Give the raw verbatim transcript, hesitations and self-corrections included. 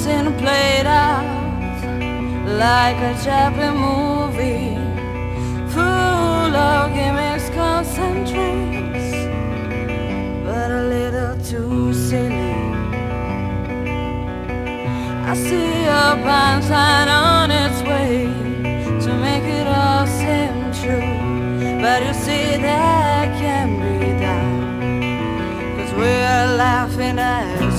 scene played out like a Chaplin movie, full of gimmicks, concentrates, but a little too silly. I see a pine sign on its way to make it all seem true, but you see that can't be done, 'cause we're laughing at